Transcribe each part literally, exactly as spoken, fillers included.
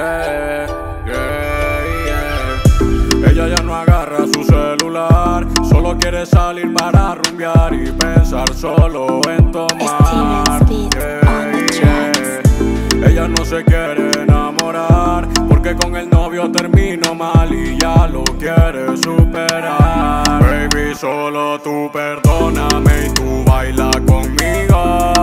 yeah, yeah, yeah. Ella ya no agarra su celular, solo quiere salir para rumbear y pensar solo en tomar. Yeah, yeah. Ella no se quiere enamorar porque con el novio terminó mal y ya lo quiere superar. Baby, solo tú perdóname y tú baila conmigo,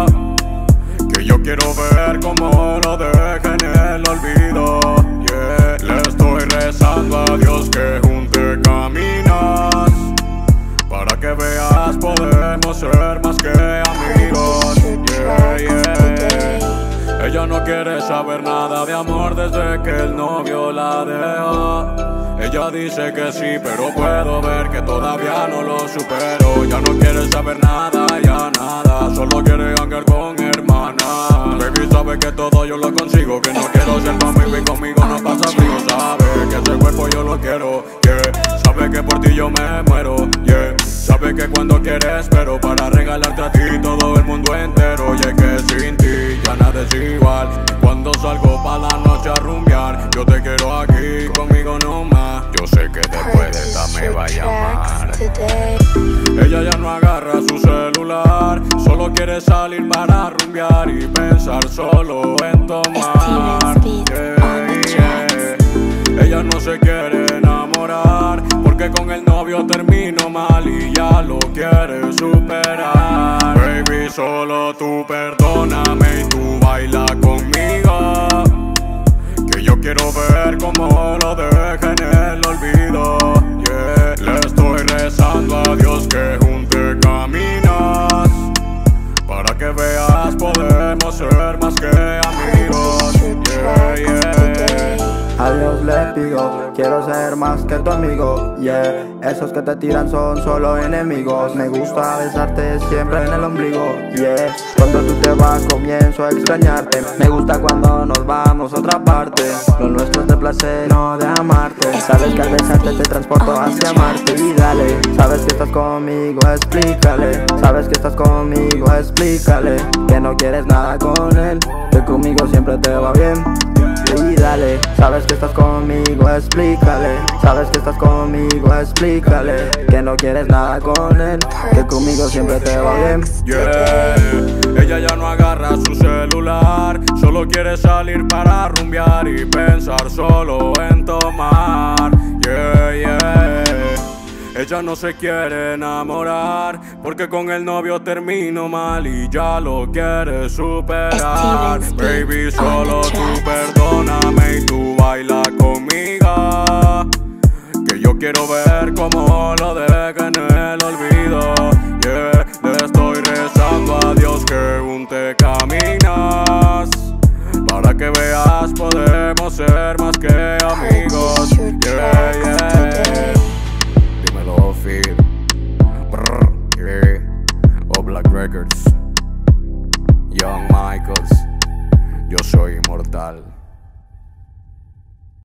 que yo quiero ver cómo lo deja en el olvido. Yeah. Le estoy rezando a Dios que junte caminas, para que veas podemos ser más que amigos. Yeah, yeah. Ella no quiere saber nada de amor desde que el novio la dejó. Ella dice que sí, pero puedo ver que todavía no lo superó. Ya no quiere saber nada, ya nada, solo quiere hangar con hermanas. Baby sabe que todo yo lo consigo, que no quiero ser mami y conmigo no pasa frío. Sabe que ese cuerpo yo lo quiero, yeah. Sabe que por ti yo me muero, yeah. Sabe que cuando quieres espero para regalarte a ti todo el mundo entero. Y es que sin ti ya nada es igual. Cuando salgo pa' la noche a rumbear, yo te quiero aquí conmigo nomás. Yo sé que después de esta me va a llamar. Ella ya no agarra su celular, solo quiere salir para rumbear y pensar solo en tomar. Yeah, yeah. Ella no se quiere enamorar porque con el novio terminó mal y ya lo quiere superar. Baby, solo tú perdóname y tú baila conmigo, que yo quiero ver cómo lo deja en el olvido. Yeah. Le estoy rezando a Dios que junte caminas, para que veas podemos ser más que amigos. Yeah, yeah. A Dios le pido, quiero ser más que tu amigo, yeah. Esos que te tiran son solo enemigos. Me gusta besarte siempre en el ombligo, yeah. Cuando tú te vas comienzo a extrañarte. Me gusta cuando nos vamos a otra parte. Lo nuestro es de placer, no de amarte. Sabes que al besarte te transporto hacia Marte. Y dale, sabes que estás conmigo, explícale. Sabes que estás conmigo, explícale. Que no quieres nada con él, que conmigo siempre te va bien. Y dale, sabes que estás conmigo, explícale. Sabes que estás conmigo, explícale. Que no quieres nada con él, que conmigo siempre te va bien. Yeah. Ella ya no agarra su celular, solo quiere salir para rumbear y pensar solo en tomar. Yeah, yeah. Ella no se quiere enamorar porque con el novio terminó mal y ya lo quiere superar. Baby, solo tú perdóname y tú baila conmigo, que yo quiero ver cómo lo deja en el olvido. Yeah. Le estoy rezando a Dios que junte caminas, para que veas podemos ser más que amigos. Yeah, yeah. Dímelo, Phil. Brr, yeah. O Black Records, Young Michaels. Yo soy inmortal.